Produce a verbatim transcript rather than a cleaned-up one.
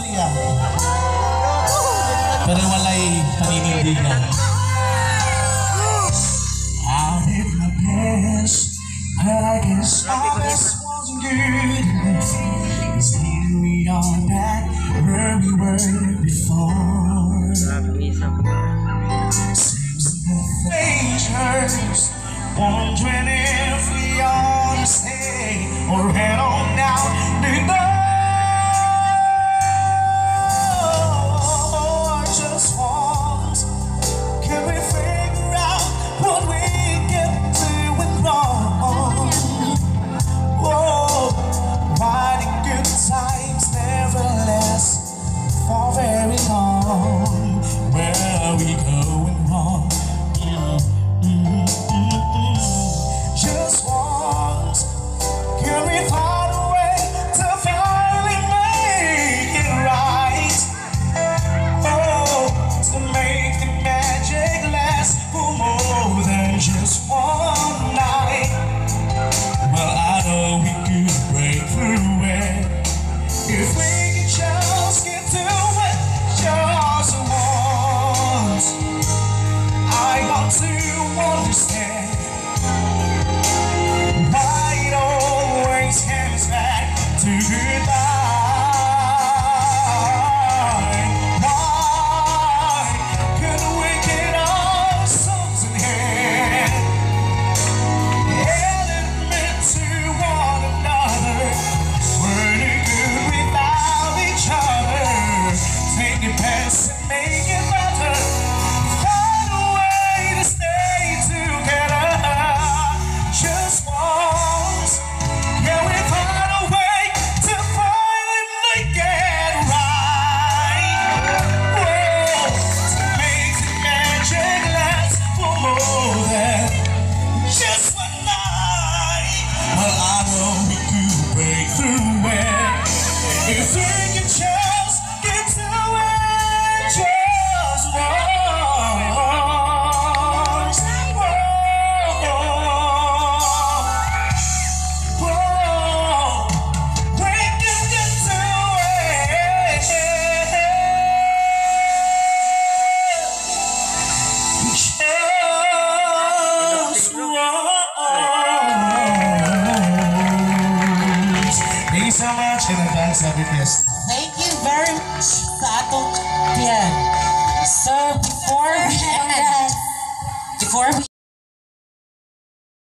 niya. Pero walay paninindigan. I did my best, but I guess my best wasn't good enough. 'Cause here we are back where we were before. Seems the strangers wondering if we ought to stay or head on down the door. Just once, can we figure out what we get doing wrong? Whoa, why the good times never last for very long? Where are we going wrong? Mm, mm, mm, mm. Just once, can we find a way to finally make it right? Oh, to make the magic last for more than just one night. Well, I know we could break through it if we could just get to it just once. I want to understand why it always comes back to goodbye. Why couldn't we get our souls in hand and admit to one another we're no good without each other? Take it past and make it better. Find a way to stay together. Just once, can we find a way to finally make it right? Whoa, to make the magic last for more than just one night. Well, I know we could break through it if we could just get to it just once. Whoa, whoa, we can get to it just once. Thank you so much in advance, happy fiesta. Thank you very much sa atong tiyan. So, before we end, before we